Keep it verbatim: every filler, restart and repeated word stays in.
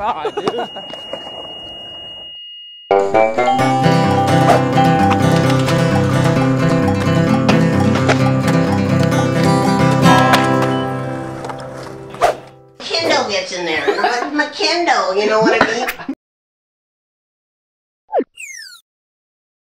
God, dude. Kindle gets in there. My Kindle, you know what I mean?